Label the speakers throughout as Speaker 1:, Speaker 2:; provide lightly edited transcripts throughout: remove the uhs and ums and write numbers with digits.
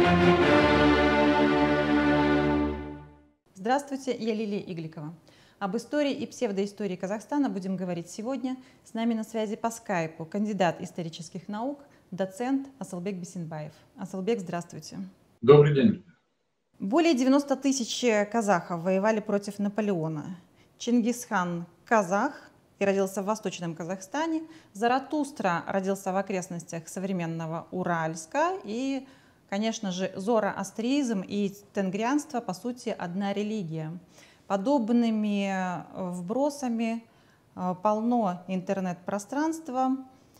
Speaker 1: Здравствуйте, я Лилия Игликова. Об истории и псевдоистории Казахстана будем говорить сегодня. С нами на связи по скайпу кандидат исторических наук, доцент Асылбек Бисенбаев. Асылбек, здравствуйте.
Speaker 2: Добрый день.
Speaker 1: Более 90 тысяч казахов воевали против Наполеона. Чингисхан – казах и родился в Восточном Казахстане. Заратустра родился в окрестностях современного Уральска. И, конечно же, зороастризм и тенгрианство, по сути, одна религия. Подобными вбросами полно интернет-пространства.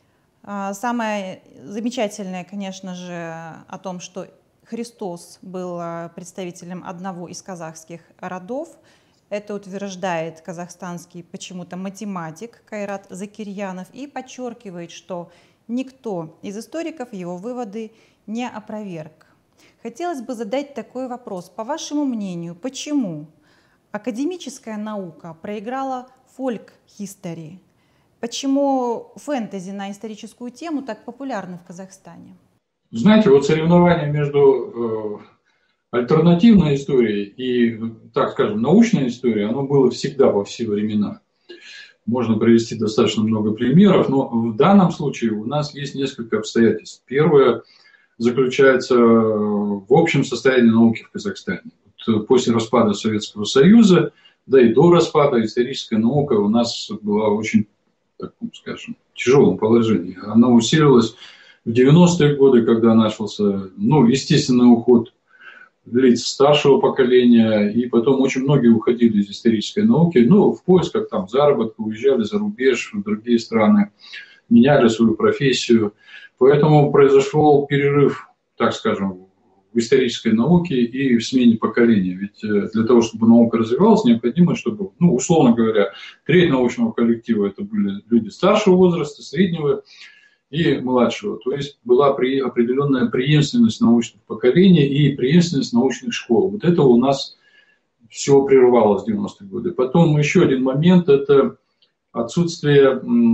Speaker 1: Самое замечательное, конечно же, о том, что Христос был представителем одного из казахских родов. Это утверждает казахстанский почему-то математик Кайрат Закирьянов и подчеркивает, что никто из историков его выводы не опроверг. Хотелось бы задать такой вопрос. По вашему мнению, почему академическая наука проиграла фольк-хистори? Почему фэнтези на историческую тему так популярны в Казахстане?
Speaker 2: Знаете, вот соревнование между альтернативной историей и, так скажем, научной историей, оно было всегда во все времена. Можно привести достаточно много примеров, но в данном случае у нас есть несколько обстоятельств. Первое заключается в общем состоянии науки в Казахстане. После распада Советского Союза, да и до распада, историческая наука у нас была в очень, так скажем, тяжелом положении. Она усилилась в 90-е годы, когда начался, естественный уход лиц старшего поколения, и потом очень многие уходили из исторической науки, в поисках заработка, уезжали за рубеж, в другие страны, меняли свою профессию. Поэтому произошел перерыв, так скажем, в исторической науке и в смене поколения. Ведь для того, чтобы наука развивалась, необходимо, чтобы, условно говоря, треть научного коллектива это были люди старшего возраста, среднего и младшего. То есть была определенная преемственность научных поколений и преемственность научных школ. Вот это у нас все прервалось в 90-е годы. Потом еще один момент – это отсутствие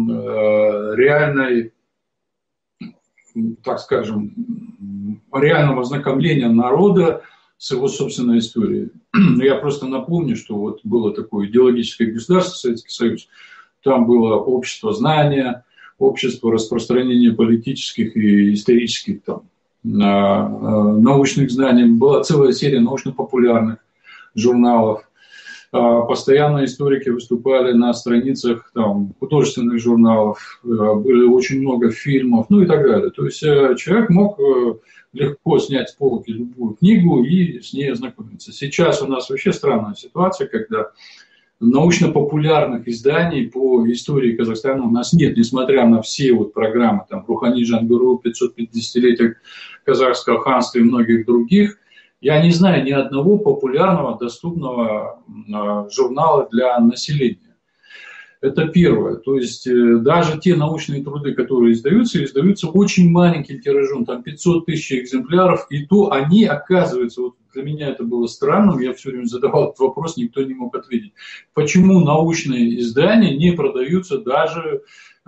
Speaker 2: реальной, так скажем, реального ознакомления народа с его собственной историей. Я просто напомню, что вот было такое идеологическое государство, Советский Союз, там было общество знания, общество распространения политических и исторических научных знаний. Была целая серия научно-популярных журналов. Постоянно историки выступали на страницах художественных журналов, было очень много фильмов, и так далее. То есть человек мог легко снять с полки любую книгу и с ней ознакомиться. Сейчас у нас вообще странная ситуация, когда научно-популярных изданий по истории Казахстана у нас нет, несмотря на все программы, Рухани Жангуру, 550-летие казахского ханства и многих других. Я не знаю ни одного популярного, доступного журнала для населения. Это первое. То есть даже те научные труды, которые издаются очень маленьким тиражом, 500 тысяч экземпляров, и то они, оказывается, для меня это было странным, я все время задавал этот вопрос, никто не мог ответить. Почему научные издания не продаются даже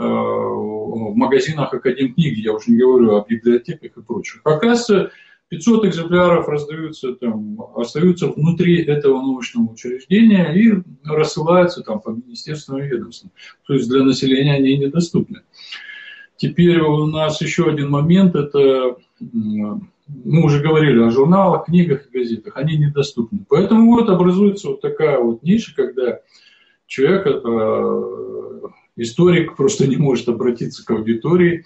Speaker 2: в магазинах Академкниги, я уже не говорю о библиотеках и прочих. Оказывается, 500 экземпляров остаются внутри этого научного учреждения и рассылаются по министерствам и ведомствам. То есть для населения они недоступны. Теперь у нас еще один момент, это мы уже говорили о журналах, книгах и газетах, они недоступны. Поэтому образуется такая ниша, когда человек, историк, просто не может обратиться к аудитории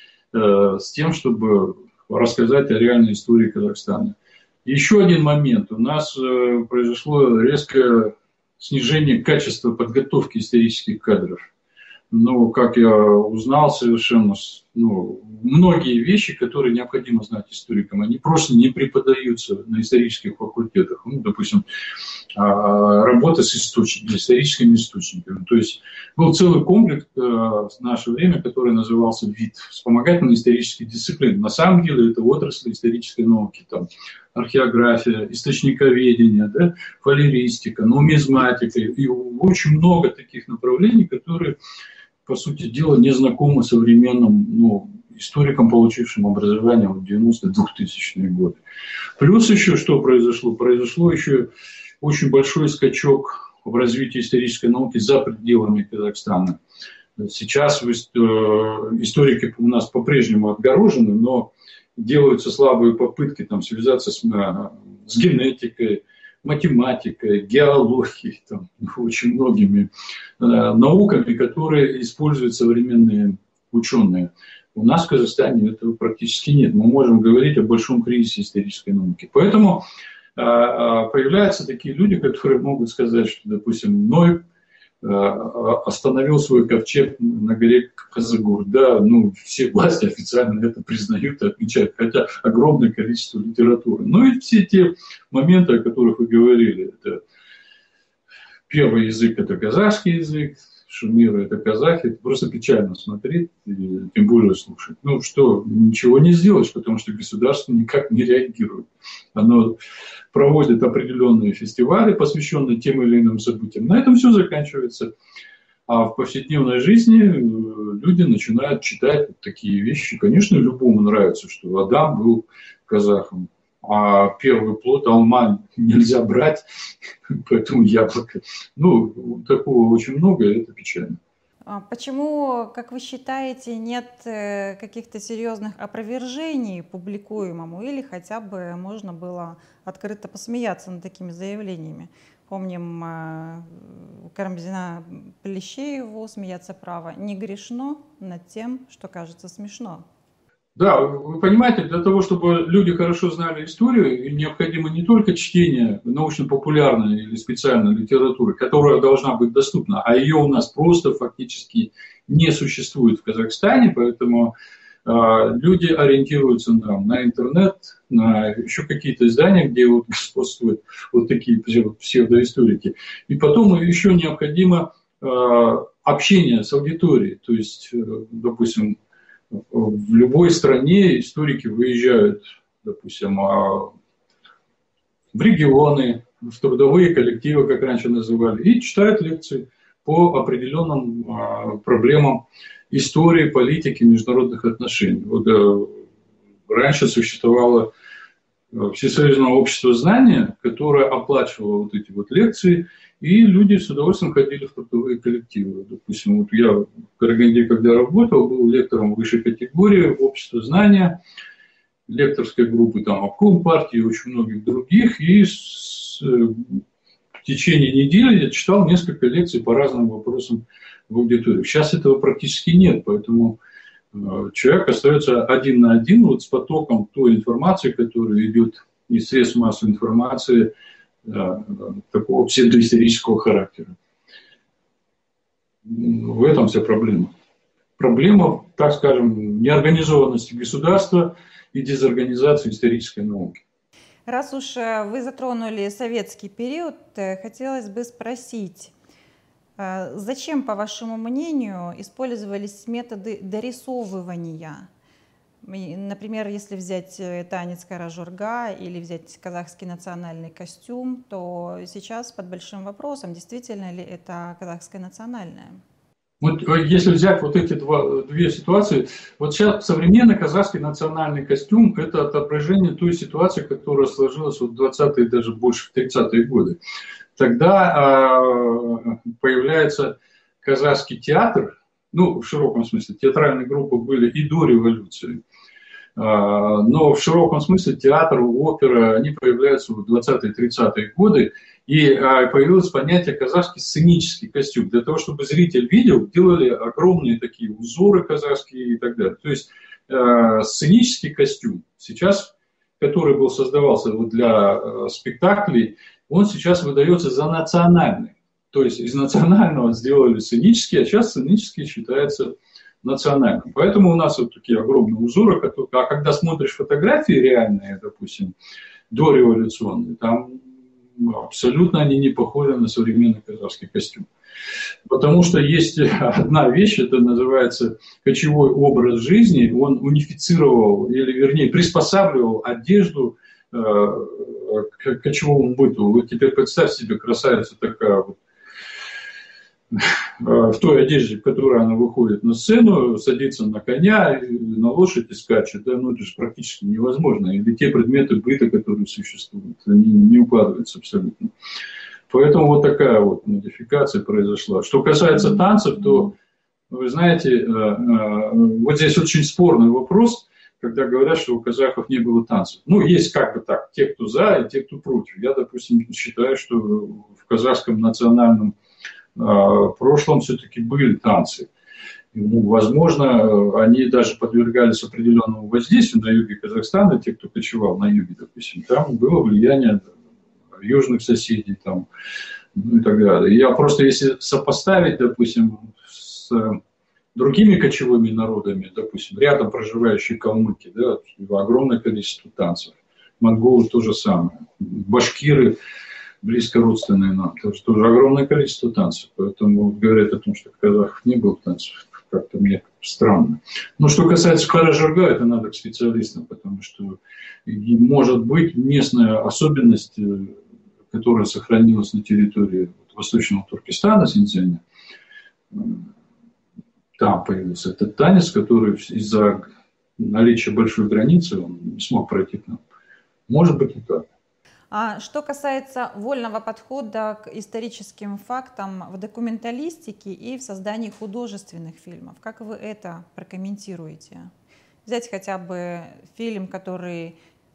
Speaker 2: с тем, чтобы рассказать о реальной истории Казахстана. Еще один момент. У нас произошло резкое снижение качества подготовки исторических кадров. Как я узнал совершенно, многие вещи, которые необходимо знать историкам, они просто не преподаются на исторических факультетах. Допустим, работа с историческими источниками. То есть был целый комплекс в наше время, который назывался ВИД, вспомогательные исторические дисциплины. На самом деле это отрасли исторической науки, археография, источниковедение, фалеристика, нумизматика и очень много таких направлений, которые, по сути дела, не знакомы современным историком, получившим образование в 90-2000-е годы. Плюс еще что произошло? Произошло еще очень большой скачок в развитии исторической науки за пределами Казахстана. Сейчас историки у нас по-прежнему отгорожены, но делаются слабые попытки там, связаться с генетикой, математикой, геологией, там, очень многими науками, которые используют современные ученые. У нас в Казахстане этого практически нет. Мы можем говорить о большом кризисе исторической науки. Поэтому появляются такие люди, которые могут сказать, что, допустим, Ной остановил свой ковчег на горе Казагур. Да, ну, все власти официально это признают и отмечают, хотя огромное количество литературы. Ну и все те моменты, о которых вы говорили, это первый язык – это казахский язык, шумеры – это казахи, это просто печально смотреть, и тем более слушать. Ну что, ничего не сделаешь, потому что государство никак не реагирует. Оно проводит определенные фестивали, посвященные тем или иным событиям. На этом все заканчивается. А в повседневной жизни люди начинают читать вот такие вещи. Конечно, любому нравится, что Адам был казахом, а первый плод алма нельзя брать, поэтому яблоко. Ну, такого очень много, и это печально.
Speaker 1: Почему, как вы считаете, нет каких-то серьезных опровержений публикуемому, или хотя бы можно было открыто посмеяться над такими заявлениями? Помним Карамзина Плещееву «Смеяться право не грешно над тем, что кажется смешно».
Speaker 2: Да, вы понимаете, для того, чтобы люди хорошо знали историю, необходимо не только чтение научно-популярной или специальной литературы, которая должна быть доступна, а ее у нас просто фактически не существует в Казахстане, поэтому люди ориентируются на интернет, на еще какие-то издания, где вот господствуют вот такие псевдоисторики. И потом еще необходимо общение с аудиторией, то есть, допустим, в любой стране историки выезжают, допустим, в регионы, в трудовые коллективы, как раньше называли, и читают лекции по определенным проблемам истории, политики, международных отношений. Вот, раньше существовало Всесоюзное общество знания, которое оплачивало вот эти вот лекции, и люди с удовольствием ходили в трудовые коллективы. Допустим, вот я в Караганде, когда работал, был лектором высшей категории общества знания, лекторской группы там обком партии и очень многих других. И в течение недели я читал несколько лекций по разным вопросам в аудитории. Сейчас этого практически нет, поэтому человек остается один на один вот с потоком той информации, которая идет из средств массовой информации, такого псевдоисторического характера. В этом вся проблема. Проблема, так скажем, неорганизованности государства и дезорганизации исторической науки.
Speaker 1: Раз уж вы затронули советский период, хотелось бы спросить, зачем, по вашему мнению, использовались методы дорисовывания? Например, если взять танец Кара-Жорга или взять казахский национальный костюм, то сейчас под большим вопросом, действительно ли это казахское национальное.
Speaker 2: Вот если взять вот эти две ситуации, вот сейчас современный казахский национальный костюм – это отображение той ситуации, которая сложилась в 20-е, даже больше в 30-е годы. Тогда появляется казахский театр, ну, в широком смысле, театральные группы были и до революции, но в широком смысле театр, опера, они появляются в 20-30-е годы, и появилось понятие казахский сценический костюм. Для того, чтобы зритель видел, делали огромные такие узоры казахские и так далее. То есть сценический костюм сейчас, который был создавался для спектаклей, он сейчас выдается за национальный. То есть из национального сделали сценический, а сейчас сценический считается национальным. Поэтому у нас вот такие огромные узоры, а когда смотришь фотографии реальные, допустим, дореволюционные, там абсолютно они не похожи на современный казахский костюм. Потому что есть одна вещь, это называется кочевой образ жизни, он унифицировал, или вернее приспосабливал одежду к кочевому быту. Вот теперь представь себе красавица такая вот, в той одежде, в которой она выходит на сцену, садится на коня, на лошадь и скачет. Да, ну, это же практически невозможно. Или те предметы быта, которые существуют, они не укладываются абсолютно. Поэтому вот такая вот модификация произошла. Что касается танцев, то, вы знаете, вот здесь очень спорный вопрос, когда говорят, что у казахов не было танцев. Ну, есть как бы так, те, кто за, и те, кто против. Я, допустим, считаю, что в казахском национальном прошлом все-таки были танцы. Ну, возможно, они даже подвергались определенному воздействию на юге Казахстана, те, кто кочевал на юге, допустим. Там было влияние южных соседей там, ну, и так далее. Я просто, если сопоставить, допустим, с другими кочевыми народами, допустим, рядом проживающие калмыки, да, огромное количество танцев. Монголы то же самое. Башкиры близко родственные нам, тоже огромное количество танцев. Поэтому говорят о том, что в казахах не было танцев, как-то мне странно. Но что касается Кара-Жорга, это надо к специалистам, потому что может быть местная особенность, которая сохранилась на территории Восточного Туркестана, Синьцзяня. Там появился этот танец, который из-за наличия большой границы он не смог пройти к нам. Может быть и так.
Speaker 1: А что касается вольного подхода к историческим фактам в документалистике и в создании художественных фильмов, как вы это прокомментируете? Взять хотя бы фильм, который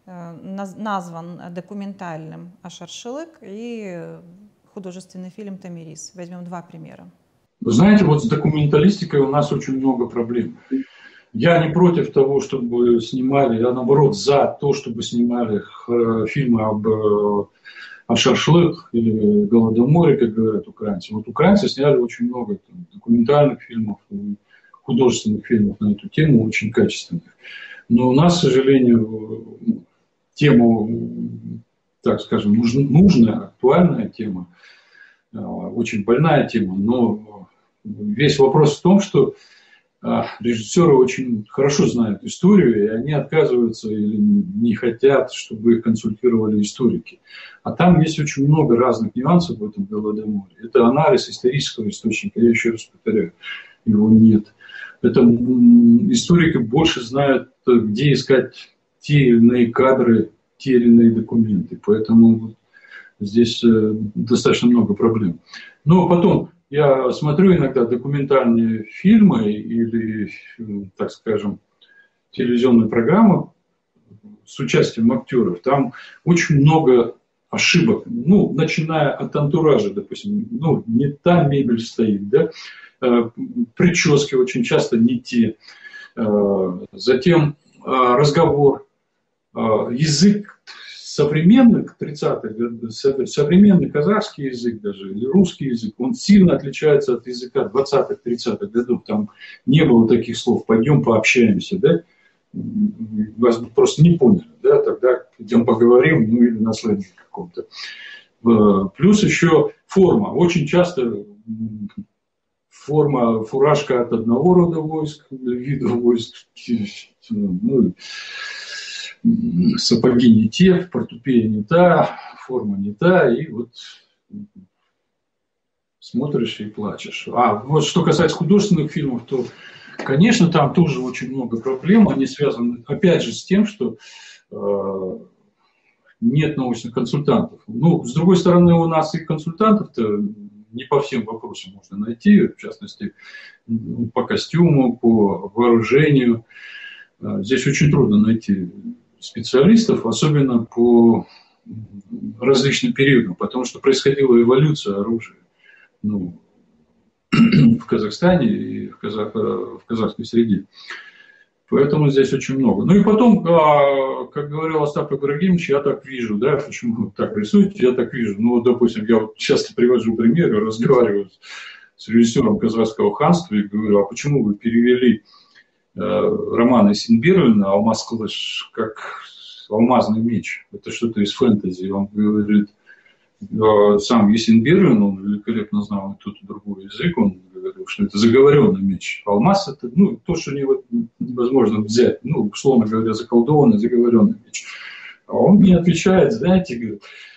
Speaker 1: назван документальным «Ашаршылык», и художественный фильм «Томирис». Возьмем два примера.
Speaker 2: Вы знаете, вот с документалистикой у нас очень много проблем. Я не против того, чтобы снимали, я наоборот за то, чтобы снимали фильмы об Ашаршылык или Голодоморе, как говорят украинцы. Вот украинцы сняли очень много документальных фильмов, художественных фильмов на эту тему, очень качественных. Но у нас, к сожалению, тема, так скажем, нужная, актуальная тема, очень больная тема, но весь вопрос в том, что режиссеры очень хорошо знают историю, и они отказываются или не хотят, чтобы их консультировали историки. А там есть очень много разных нюансов в этом Голодоморе. Это анализ исторического источника, я еще раз повторяю, его нет. Это историки больше знают, где искать те или иные кадры, те или иные документы. Поэтому здесь достаточно много проблем. Но потом я смотрю иногда документальные фильмы или, так скажем, телевизионные программы с участием актеров. Там очень много ошибок. Ну, начиная от антуража, допустим. Ну, не та мебель стоит, да? Прически очень часто не те. Затем разговор, язык современных 30-х, современный казахский язык даже, или русский язык, он сильно отличается от языка 20-х, 30-х годов. Там не было таких слов «пойдем пообщаемся», да? Вас просто не поняли, да? Тогда идем поговорим, ну или на сленге каком-то. Плюс еще форма. Очень часто форма, фуражка от одного рода войск, вида войск, ну, сапоги не те, портупея не та, форма не та, и вот смотришь и плачешь. А вот что касается художественных фильмов, то, конечно, там тоже очень много проблем, они связаны, опять же, с тем, что нет научных консультантов. Ну, с другой стороны, у нас и консультантов-то не по всем вопросам можно найти, в частности, по костюму, по вооружению. Здесь очень трудно найти специалистов, особенно по различным периодам, потому что происходила эволюция оружия, ну, в Казахстане и в казахской среде. Поэтому здесь очень много. Ну и потом, как говорил Остап Ибрагимович, я так вижу, да, почему так рисуете, я так вижу. Ну, допустим, я вот часто привожу примеры, разговариваю с режиссером казахского ханства и говорю, а почему вы перевели роман Эсенберлина «Алмаз Кылыш» как «Алмазный меч»? Это что-то из фэнтези. Он говорит, сам Эсенберлин, он великолепно знал и тот, и другой язык, он говорил, что это заговоренный меч. Алмаз – это, ну, то, что невозможно взять, ну, условно говоря, заколдованный, заговоренный меч. А он мне отвечает, знаете, говорит,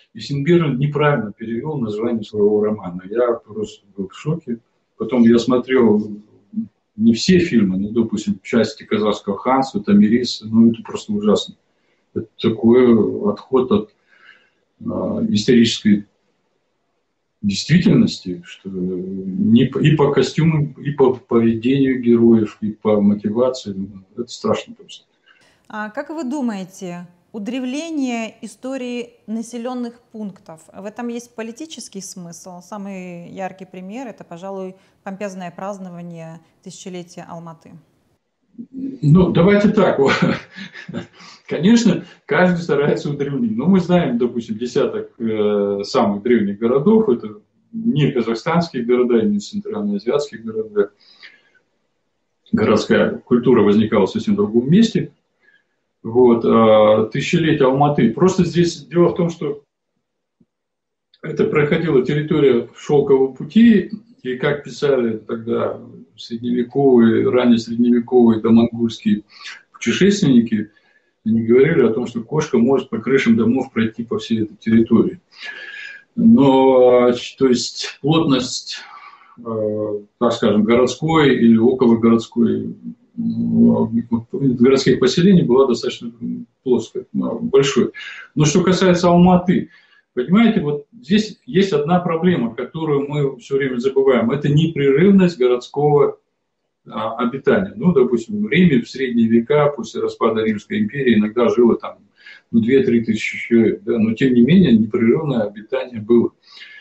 Speaker 2: И Синберн неправильно перевел название своего романа. Я просто был в шоке. Потом я смотрел не все фильмы, ну, допустим, части казахского ханства, Томирис, ну, это просто ужасно. Это такой отход от исторической действительности, что и по костюмам, и по поведению героев, и по мотивации. Это страшно просто.
Speaker 1: А как вы думаете, удревление истории населенных пунктов, в этом есть политический смысл? Самый яркий пример – это, пожалуй, помпезное празднование тысячелетия Алматы.
Speaker 2: Ну, давайте так. Конечно, каждый старается удревнить. Но мы знаем, допустим, десяток самых древних городов. Это не казахстанские города, не центральноазиатские города. Городская культура возникала в совсем другом месте. Вот, тысячелетие Алматы. Просто здесь дело в том, что это проходила территория Шелкового пути, и как писали тогда средневековые, раннесредневековые домонгольские путешественники, они говорили о том, что кошка может по крышам домов пройти по всей этой территории. Но, то есть, плотность, так скажем, городской или окологородской городских поселений была достаточно плоской, большой. Но что касается Алматы, понимаете, вот здесь есть одна проблема, которую мы все время забываем. Это непрерывность городского обитания. Ну, допустим, в Риме в средние века, после распада Римской империи, иногда жило там 2-3 тысячи человек. Да? Но, тем не менее, непрерывное обитание было.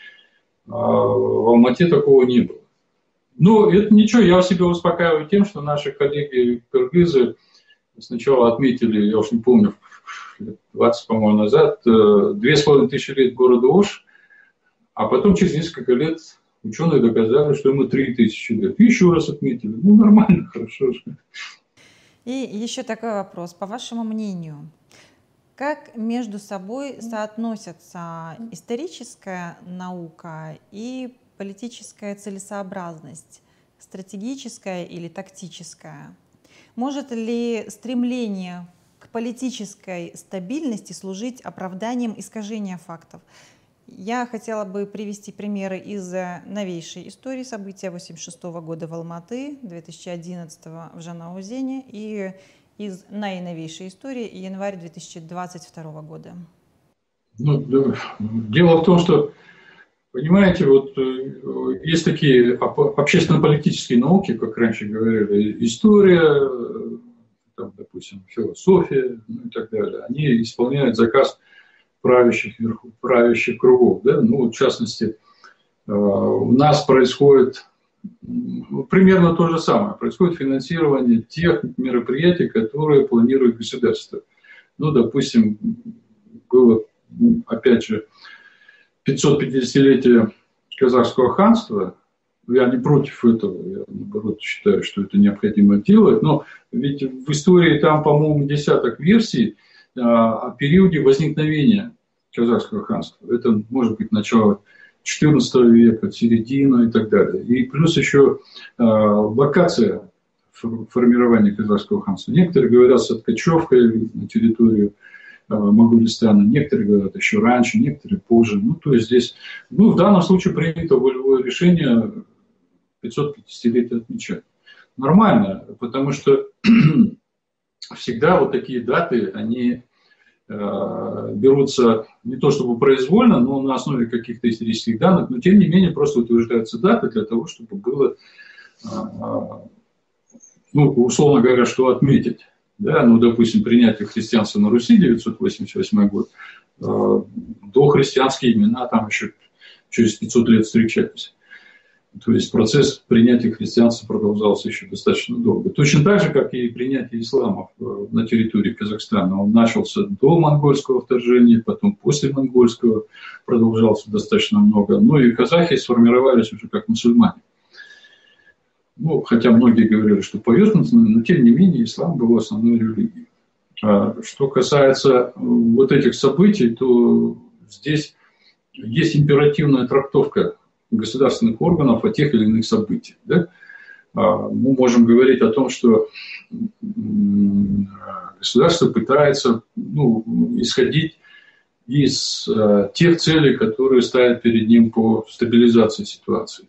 Speaker 2: В Алмате такого не было. Ну, это ничего, я себя успокаиваю тем, что наши коллеги-кыргызы сначала отметили, я уж не помню, 20, по-моему, назад, 2500 лет города Ош, а потом через несколько лет ученые доказали, что ему 3000 лет. И еще раз отметили. Ну, нормально, хорошо.
Speaker 1: И еще такой вопрос. По вашему мнению, как между собой соотносятся историческая наука и политическая целесообразность, стратегическая или тактическая? Может ли стремление к политической стабильности служить оправданием искажения фактов? Я хотела бы привести примеры из новейшей истории, события 1986 года в Алматы, 2011 в Жанаузене и из наиновейшей истории январь 2022 года.
Speaker 2: Ну, дело в том, что, понимаете, вот есть такие общественно-политические науки, как раньше говорили, история, там, допустим, философия, ну, и так далее. Они исполняют заказ правящих кругов. Да? Ну, в частности, у нас происходит примерно то же самое. Происходит финансирование тех мероприятий, которые планирует государство. Ну, допустим, было, опять же, 550-летие казахского ханства. Я не против этого, я, наоборот, считаю, что это необходимо делать. Но ведь в истории там, по-моему, десяток версий о периоде возникновения казахского ханства. Это может быть начало XIV века, середина и так далее. И плюс еще локация формирования казахского ханства. Некоторые говорят с откачевкой на территорию Моголистана, некоторые говорят еще раньше, некоторые позже. Ну, то есть здесь, ну, в данном случае принято волевое решение 550-летие отмечать. Нормально, потому что всегда вот такие даты, они берутся не то чтобы произвольно, но на основе каких-то исторических данных, но тем не менее просто утверждаются даты для того, чтобы было, ну, условно говоря, что отметить. Да? Ну, допустим, принятие христианства на Руси, 988 год, дохристианские имена там еще через 500 лет встречались. То есть процесс принятия христианства продолжался еще достаточно долго. Точно так же, как и принятие ислама на территории Казахстана. Он начался до монгольского вторжения, потом после монгольского продолжался достаточно много. Ну и казахи сформировались уже как мусульмане. Ну, хотя многие говорили, что поверхностно, но тем не менее ислам был основной религией. Что касается вот этих событий, то здесь есть императивная трактовка государственных органов о тех или иных событиях. Да? Мы можем говорить о том, что государство пытается, ну, исходить из тех целей, которые ставят перед ним по стабилизации ситуации.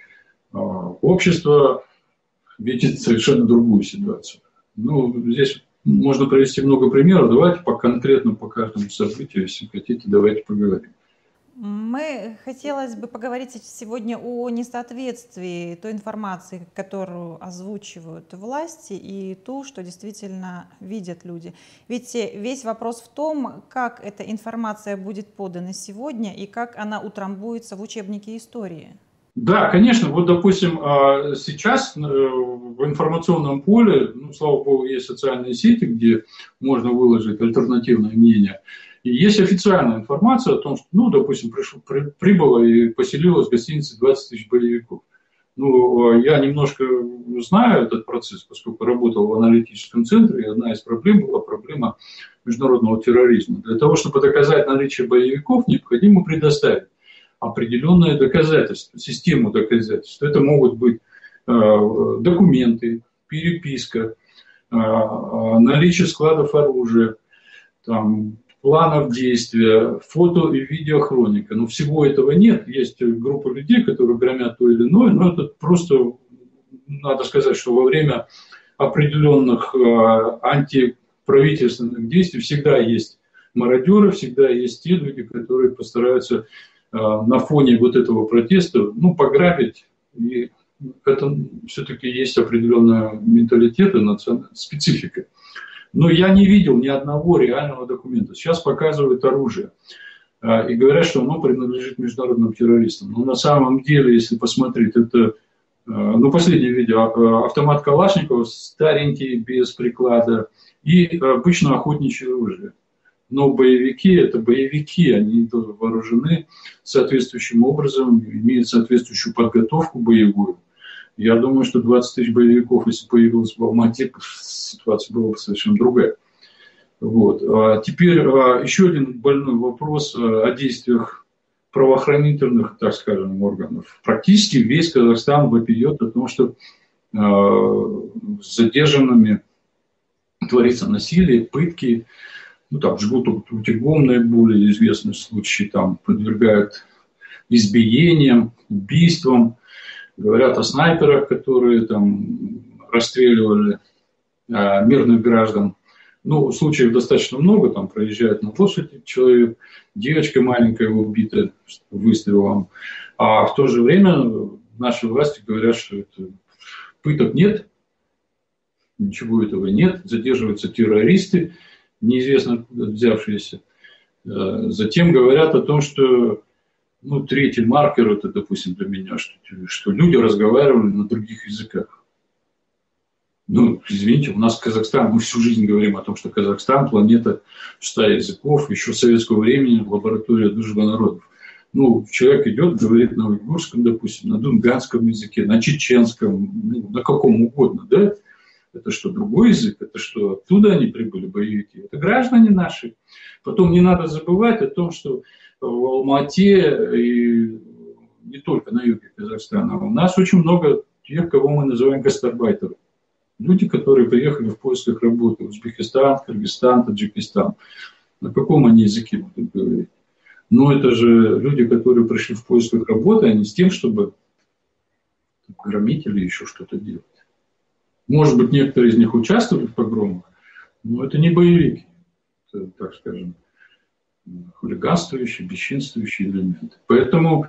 Speaker 2: Общество видит совершенно другую ситуацию. Ну, здесь можно привести много примеров. Давайте конкретно по каждому событию, если хотите, давайте поговорим.
Speaker 1: Хотелось бы поговорить сегодня о несоответствии той информации, которую озвучивают власти, и ту, что действительно видят люди. Ведь весь вопрос в том, как эта информация будет подана сегодня и как она утрамбуется в учебнике истории.
Speaker 2: Да, конечно. Вот, допустим, сейчас в информационном поле, ну, слава богу, есть социальные сети, где можно выложить альтернативное мнение. И есть официальная информация о том, что, ну, допустим, прибыло и поселилось в гостинице 20 тысяч боевиков. Ну, я немножко знаю этот процесс, поскольку работал в аналитическом центре, и одна из проблем была проблема международного терроризма. Для того, чтобы доказать наличие боевиков, необходимо предоставить определенные доказательства, систему доказательств. Это могут быть документы, переписка, наличие складов оружия, там, планов действия, фото и видеохроника. Но всего этого нет. Есть группа людей, которые громят то или иное, но это просто, надо сказать, что во время определенных антиправительственных действий всегда есть мародеры, всегда есть те люди, которые постараются на фоне вот этого протеста, ну, пограбить. И это все-таки есть определенный менталитет и национальная специфика. Но я не видел ни одного реального документа. Сейчас показывают оружие и говорят, что оно принадлежит международным террористам. Но на самом деле, если посмотреть, это, ну, последнее видео, автомат Калашникова, старенький, без приклада, и обычно охотничье оружие. Но боевики – это боевики, они вооружены соответствующим образом, имеют соответствующую подготовку боевую. Я думаю, что 20 тысяч боевиков, если появилось в Алмате, ситуация была бы совершенно другая. Вот. А теперь еще один больной вопрос о действиях правоохранительных, так скажем, органов. Практически весь Казахстан вопиет о том, что с задержанными творится насилие, пытки, ну, там, жгут утюгом наиболее известный случай, там, подвергают избиениям, убийствам. Говорят о снайперах, которые там расстреливали мирных граждан. Ну, случаев достаточно много, там проезжает на площади человек, девочка маленькая убита выстрелом. А в то же время наши власти говорят, что это пыток нет, ничего этого нет, задерживаются террористы, неизвестно откуда взявшиеся. Затем говорят о том, что, ну, третий маркер, это, допустим, для меня, что люди разговаривали на других языках. Ну, извините, у нас Казахстан, мы всю жизнь говорим о том, что Казахстан, планета 100 языков, еще с советского времени лаборатория дружбы народов. Ну, человек идет, говорит на уйгурском, допустим, на дунганском языке, на чеченском, ну, на каком угодно, да? Это что, другой язык? Это что, оттуда они прибыли, боевики? Это граждане наши. Потом не надо забывать о том, что в Алмате и не только на юге Казахстана, у нас очень много тех, кого мы называем гастарбайтеры. Люди, которые приехали в поисках работы. Узбекистан, Кыргызстан, Таджикистан. На каком они языке будут говорить? Но это же люди, которые пришли в поисках работы, а не с тем, чтобы громить или еще что-то делать. Может быть, некоторые из них участвовали в погромах, но это не боевики. Это, так скажем, хулиганствующие, бесчинствующие элементы. Поэтому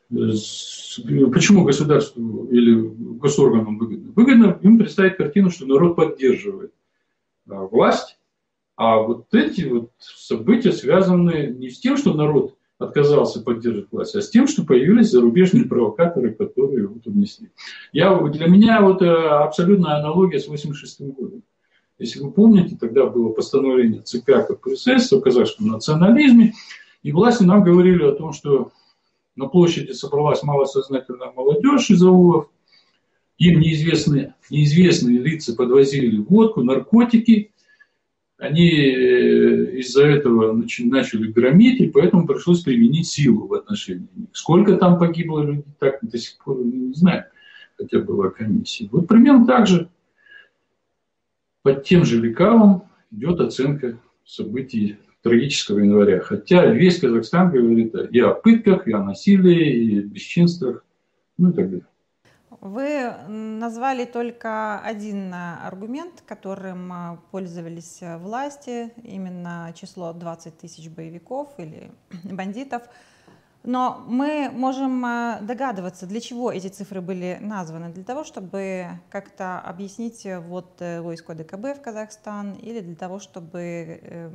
Speaker 2: почему государству или госорганам выгодно? Выгодно им представить картину, что народ поддерживает власть, а вот эти вот события связаны не с тем, что народ отказался поддерживать власть, а с тем, что появились зарубежные провокаторы, которые вот внесли. Для меня вот абсолютная аналогия с 1986 годом. Если вы помните, тогда было постановление ЦК КПСС о казахском национализме, и власти нам говорили о том, что на площади собралась малосознательная молодежь из аулов, им неизвестные лица подвозили водку, наркотики, они из-за этого начали громить, и поэтому пришлось применить силу в отношении них. Сколько там погибло людей, так до сих пор не знаю, хотя была комиссия. Вот примерно так же, под тем же лекалом идет оценка событий трагического января. Хотя весь Казахстан говорит и о пытках, и о насилии, и бесчинствах, ну и так далее.
Speaker 1: Вы назвали только один аргумент, которым пользовались власти, именно число 20 тысяч боевиков или бандитов. Но мы можем догадываться, для чего эти цифры были названы. Для того, чтобы как-то объяснить ввод войск ОДКБ в Казахстан, или для того, чтобы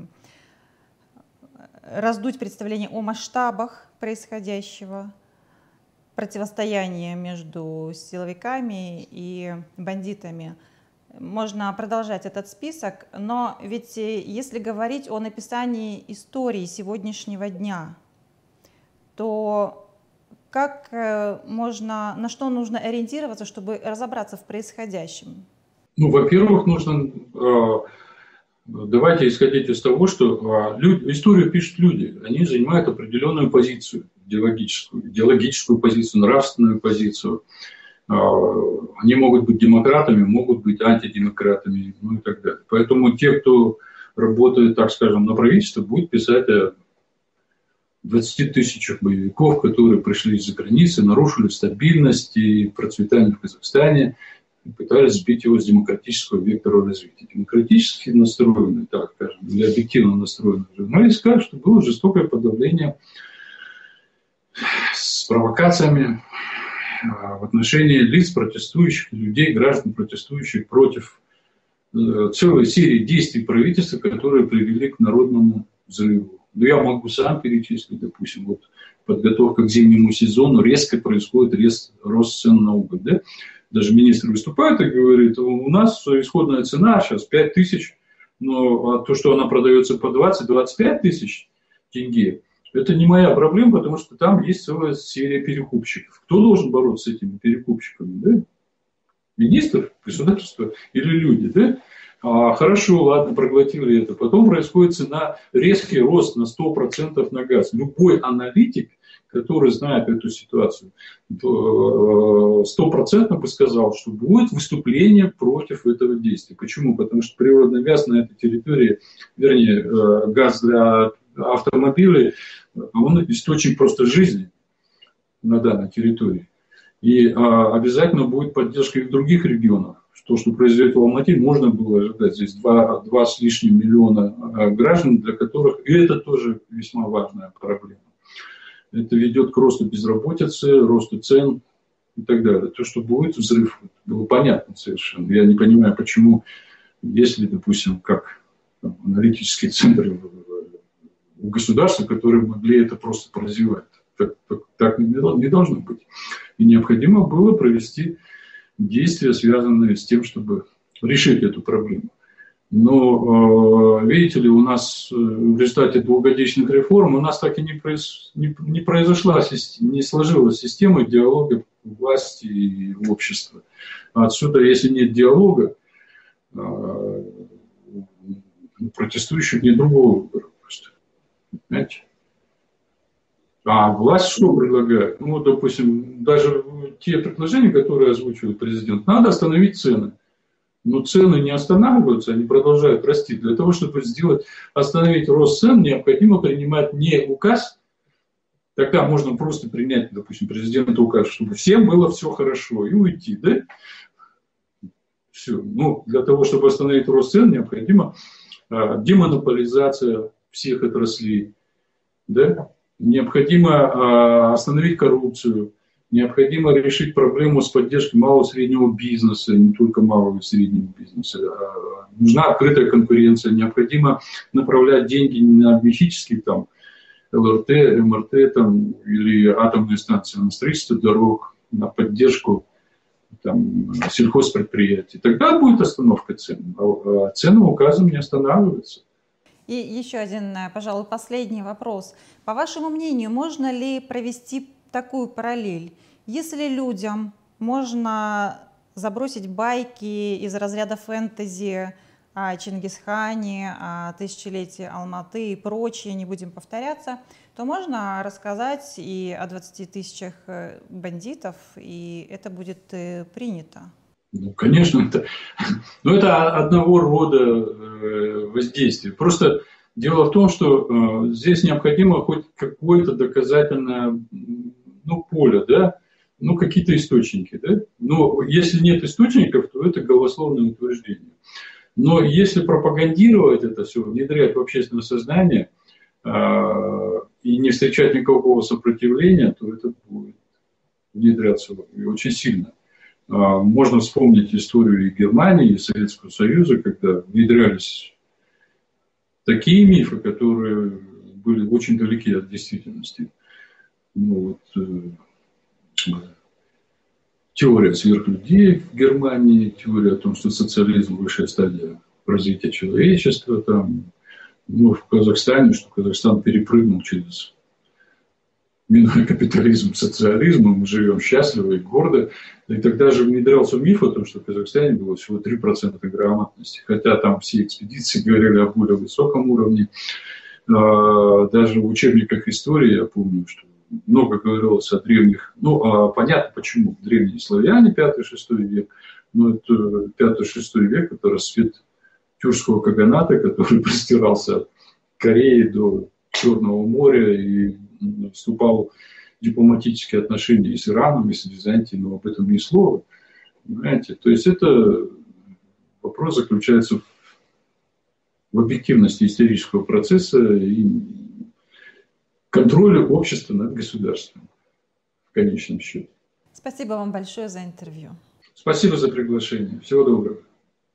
Speaker 1: раздуть представление о масштабах происходящего, противостояния между силовиками и бандитами. Можно продолжать этот список, но ведь если говорить о написании истории сегодняшнего дня, то как можно, на что нужно ориентироваться, чтобы разобраться в происходящем?
Speaker 2: Ну, во-первых, нужно, давайте исходить из того, что историю пишут люди, они занимают определенную позицию, идеологическую позицию, нравственную позицию. Они могут быть демократами, могут быть антидемократами, ну и так далее. Поэтому те, кто работает, так скажем, на правительство, будут писать о 20 тысячах боевиков, которые пришли из-за границы, нарушили стабильность и процветание в Казахстане, и пытались сбить его с демократического вектора развития. Демократически настроенные, так скажем, или объективно настроенные журналисты скажут, что было жестокое подавление с провокациями в отношении лиц протестующих, людей, граждан протестующих против целой серии действий правительства, которые привели к народному взрыву. Но я могу сам перечислить, допустим, вот подготовка к зимнему сезону, резко происходит рост цен на уголь. Да? Даже министр выступает и говорит, у нас исходная цена сейчас 5 тысяч, но то, что она продается по 20-25 тысяч тенге, это не моя проблема, потому что там есть целая серия перекупщиков. Кто должен бороться с этими перекупщиками? Да? Министр, государство или люди? Да? Хорошо, ладно, проглотили это. Потом происходит резкий рост на 100% на газ. Любой аналитик, который знает эту ситуацию, 100% бы сказал, что будет выступление против этого действия. Почему? Потому что природный газ на этой территории, вернее, газ для автомобилей, он источник просто жизни на данной территории. И обязательно будет поддержка и в других регионах. То, что произойдет в Алмате, можно было ожидать. Здесь 2 с лишним миллиона граждан, для которых и это тоже весьма важная проблема. Это ведет к росту безработицы, росту цен и так далее. То, что будет взрыв, было понятно совершенно. Я не понимаю, почему, если, допустим, как аналитические центры у государства, которые могли это просто прозевать. Так не должно быть. И необходимо было провести действия, связанные с тем, чтобы решить эту проблему. Но, видите ли, у нас в результате двухгодичных реформ у нас так и не произошла, не сложилась система диалога власти и общества. Отсюда, если нет диалога, протестующих нет другого выбора. Понимаете? А власть что предлагает? Ну, допустим, даже те предложения, которые озвучивает президент, надо остановить цены. Но цены не останавливаются, они продолжают расти. Для того, чтобы остановить рост цен, необходимо принимать не указ, тогда можно просто принять, допустим, президента указ, чтобы всем было все хорошо и уйти, да? Все. Ну, для того, чтобы остановить рост цен, необходима демонополизация всех отраслей, да? Необходимо остановить коррупцию, необходимо решить проблему с поддержкой малого и среднего бизнеса, не только малого и среднего бизнеса. Нужна открытая конкуренция, необходимо направлять деньги не на мифические там, ЛРТ, МРТ там, или атомные станции, а на строительство дорог, на поддержку там, сельхозпредприятий. Тогда будет остановка цен, а цены указом не останавливаются.
Speaker 1: И еще один, пожалуй, последний вопрос. По вашему мнению, можно ли провести такую параллель? Если людям можно забросить байки из разряда фэнтези о Чингисхане, о тысячелетии Алматы и прочее, не будем повторяться, то можно рассказать и о 20 тысячах бандитов, и это будет принято.
Speaker 2: Ну, конечно, это одного рода воздействие. Просто Дело в том, что здесь необходимо хоть какое-то доказательное поле, да, какие-то источники, да. Но если нет источников, то это голословное утверждение. Но если пропагандировать это все, внедрять в общественное сознание и не встречать никакого сопротивления, то это будет внедряться и очень сильно. Можно вспомнить историю и Германии, и Советского Союза, когда внедрялись такие мифы, которые были очень далеки от действительности. Теория сверхлюдей в Германии, теория о том, что социализм – высшая стадия развития человечества. В Казахстане, что Казахстан перепрыгнул через минуя капитализм, социализм, мы живем счастливо и гордо. И тогда же внедрялся миф о том, что в Казахстане было всего 3% грамотности. Хотя там все экспедиции говорили о более высоком уровне. Даже в учебниках истории, я помню, что много говорилось о древних, понятно почему, древние славяне, 5-6 век, но это 5-6 век, это расцвет тюркского каганата, который простирался от Кореи до Черного моря и вступал в дипломатические отношения и с Ираном, и с Византией, но об этом ни слова. Понимаете? То есть это вопрос заключается в объективности исторического процесса и контроле общества над государством в конечном счете.
Speaker 1: Спасибо вам большое за интервью.
Speaker 2: Спасибо за приглашение. Всего доброго.